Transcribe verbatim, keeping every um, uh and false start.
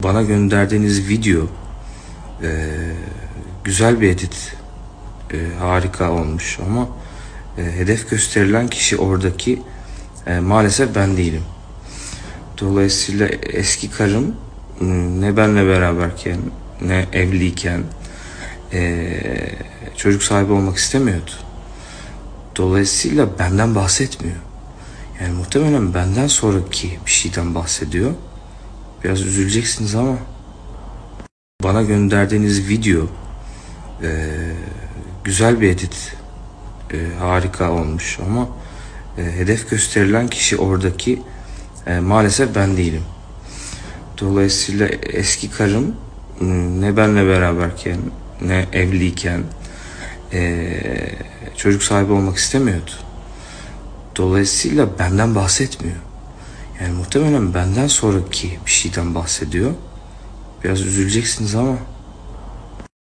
Bana gönderdiğiniz video e, güzel bir edit, e, harika olmuş ama e, hedef gösterilen kişi oradaki e, maalesef ben değilim. Dolayısıyla eski karım ne benle beraberken ne evliyken e, çocuk sahibi olmak istemiyordu. Dolayısıyla benden bahsetmiyor. Yani muhtemelen benden sonraki bir şeyden bahsediyor. Biraz üzüleceksiniz ama bana gönderdiğiniz video e, güzel bir edit, e, harika olmuş ama e, hedef gösterilen kişi oradaki e, maalesef ben değilim. Dolayısıyla eski karım ne benle beraberken ne evliyken e, çocuk sahibi olmak istemiyordu. Dolayısıyla benden bahsetmiyor. Yani muhtemelen benden sonraki bir şeyden bahsediyor. Biraz üzüleceksiniz ama